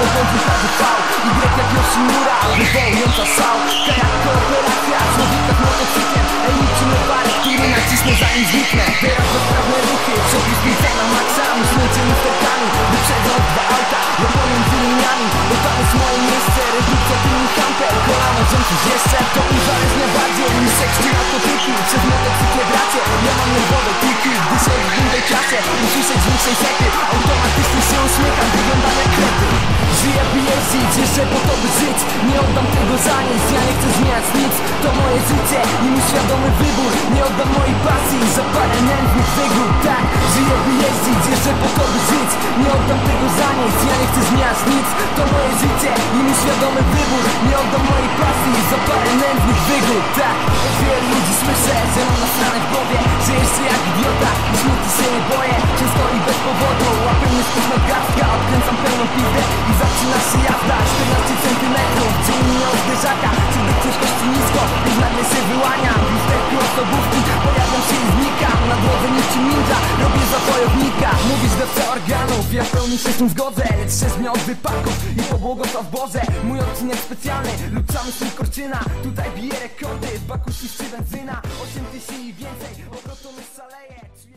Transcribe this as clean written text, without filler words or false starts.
końcu każdy fał Y jak Yoshimura, wywołująca szał K jak kooperacja, człowieka z motocyklem niczym oparek, który nacisnę zanim zniknę Teraz bezprawne ruchy, przepis pizza na maksa Myślący lusterkami, wyprzedzą dwa auta Ja pomiędzy liniami, bo tam jest moje miejsce Redukcja tylny kamper, kolano rządząc jeszcze To uzależnia bardziej niż seks czy narkotyki Przez motocykle bracie, ja mam nerwowe tiki Gdy się w innej klasie, usłyszeć z większej sety Automatycznie się uśmiecham, wyglądam jak krety Żyję by jeździć, jeszcze po to by żyć Nie oddam tego za nic, ja nie chcę zmieniać nic To moje życie i mój świadomy wybór Nie oddam mojej pasji za parę nędznych wygód Tak, żyję by jeździć, jeszcze po to by żyć Nie oddam tego za nic, ja nie chcę zmieniać nic To moje życie i mój świadomy wybór Nie oddam mojej pasji za parę nędznych wygód Tak, od wielu ludzi słyszę, że mam nasrane w głowie Że jeszcze jak idiota i śmierci się nie boję Często i bez powodu, łapię mnie sztuczna garstka Odkręcam pełną pizdę i zaczyna się jazda 14 centymetrów, dzień mnie od zderzaka Człowiek ciężkości nisko, już nagle się wyłania W lusterku osobówki pojawiam się i znikam Na drodze niczym ninja, robię za wojownika Mówisz dawca organów, ja w pełni się z tym zgodzę Lecz 6 dni od wypadków i pobłogosław Boże Mój odcinek specjalny, lub sam z tym Korczyna Tutaj bije rekordy, w baku świszczy benzyna 8 tysięcy i więcej, obrotony szaleje